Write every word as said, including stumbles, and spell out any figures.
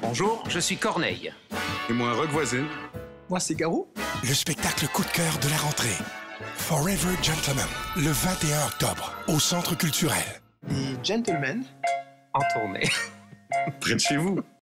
Bonjour, je suis Corneille. Et moi, Rock Voisine. Moi, c'est Garou. Le spectacle coup de cœur de la rentrée. Forever Gentlemen, le vingt et un octobre, au Centre culturel. Les Gentlemen. En tournée. Près de chez vous.